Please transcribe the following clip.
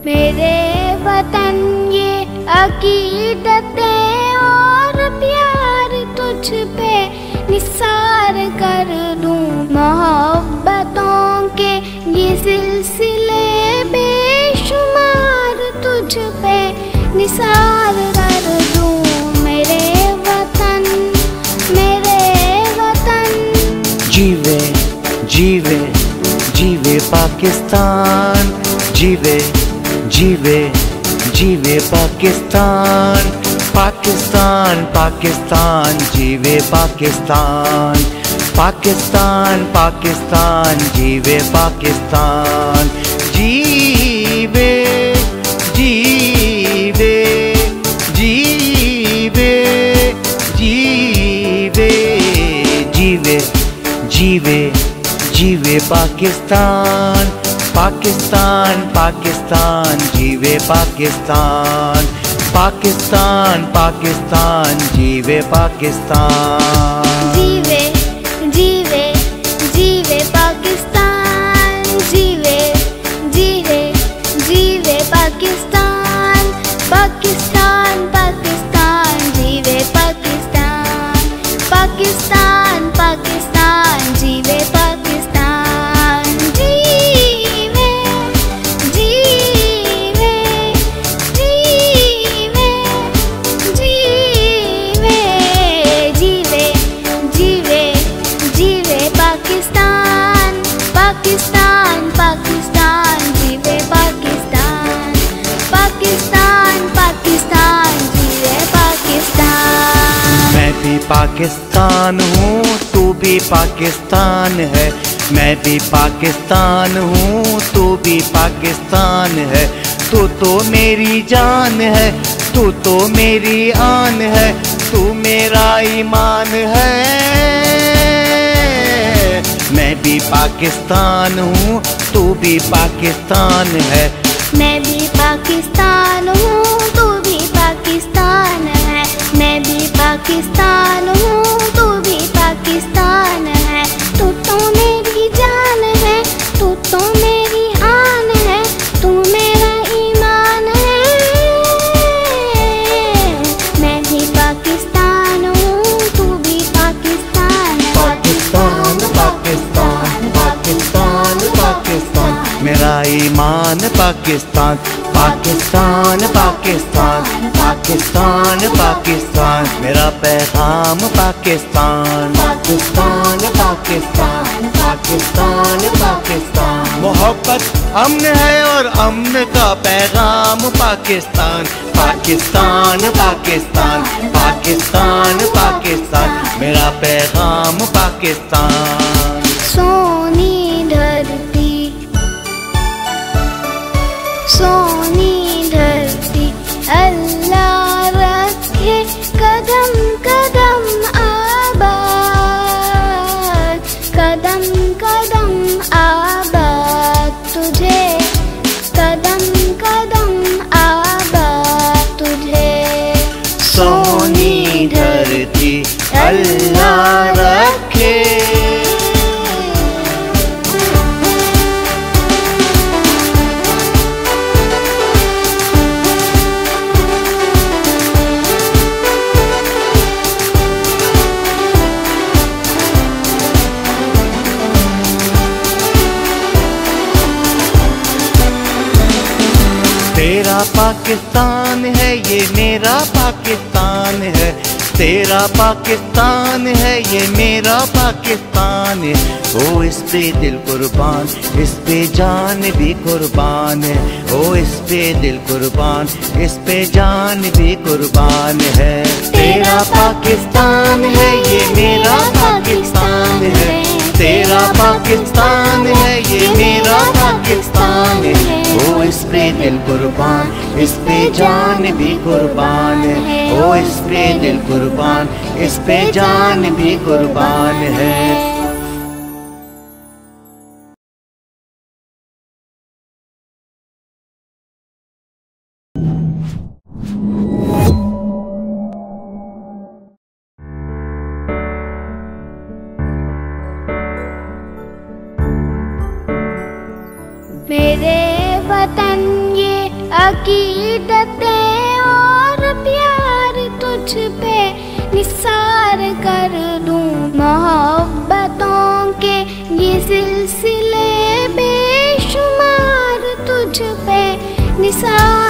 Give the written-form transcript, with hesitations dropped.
मेरे वतन ये अकीदतें और प्यार तुझ पे निसार कर दूं। मोहब्बतों के ये सिलसिले बेशुमार तुझ पे निसार कर दूं। मेरे वतन जीवे जीवे जीवे पाकिस्तान, जीवे जीवे जीवे पाकिस्तान, पाकिस्तान पाकिस्तान जीवे पाकिस्तान, पाकिस्तान पाकिस्तान जीवे पाकिस्तान। जीवे जीवे जीवे जीवे जीवे जीवे जीवे पाकिस्तान, पाकिस्तान पाकिस्तान जीवे पाकिस्तान, पाकिस्तान पाकिस्तान जीवे पाकिस्तान। जीवे जीवे जीवे पाकिस्तान, जीवे जीवे जीवे पाकिस्तान, पाकिस्तान पाकिस्तान जीवे पाकिस्तान, पाकिस्तान पाकिस्तान जीवे पाकिस्तान। जीवे जीवे जीवे जीवे जीवे जीवे जीवे पाकिस्तान, पाकिस्तान पाकिस्तान जीवे पाकिस्तान, पाकिस्तान पाकिस्तान जीवे पाकिस्तान। मैं भी पाकिस्तान हूँ, तू भी पाकिस्तान है। मैं भी पाकिस्तान हूँ, तू भी पाकिस्तान है। तू तो मेरी जान है, तू तो मेरी आन है, तू मेरा ईमान है। मैं भी पाकिस्तान हूँ, तू भी पाकिस्तान है। मैं भी पाकिस्तान हूँ, तू भी पाकिस्तान है। मैं भी पाकिस्तान हूँ, तू भी पाकिस्तान है। तू तो मेरी जान है, तू तो मेरी आन है, तू मेरा ईमान है। मैं भी पाकिस्तान हूँ, तू भी पाकिस्तान है। पाकिस्तान पाकिस्तान पाकिस्तान पाकिस्तान मेरा ईमान पाकिस्तान, पाकिस्तान पाकिस्तान पाकिस्तान पाकिस्तान मेरा पैगाम पाकिस्तान, पाकिस्तान पाकिस्तान पाकिस्तान पाकिस्तान। मोहब्बत अमन है और अमन का पैगाम पाकिस्तान, पाकिस्तान पाकिस्तान पाकिस्तान पाकिस्तान मेरा पैगाम पाकिस्तान। सोनी धरती सोनी धरती अल्लाह रखे कदम कदम आबाद, कदम कदम आबाद तुझे, कदम कदम आबाद तुझे। सोनी धरती अल्लाह रखे। तेरा पाकिस्तान है ये मेरा पाकिस्तान है, तेरा पाकिस्तान है ये मेरा पाकिस्तान है। ओ इस पे दिल कुर्बान, इस पे जान भी कुर्बान है। ओ इस पे दिल कुर्बान, इस पे जान भी कुर्बान है। तेरा पाकिस्तान है ये मेरा पाकिस्तान है, तेरा पाकिस्तान है ये मेरा पाकिस्तान है। ओ इस पे दिल कुर्बान, इस पे जान भी कुर्बान है। ओ इस पे दिल कुर्बान, इस पे जान भी कुर्बान है। मेरे वतन ये अकीदतें और प्यार तुझ पे निसार कर दूं। मोहब्बतों के ये सिलसिले बेशुमार तुझ पे निसार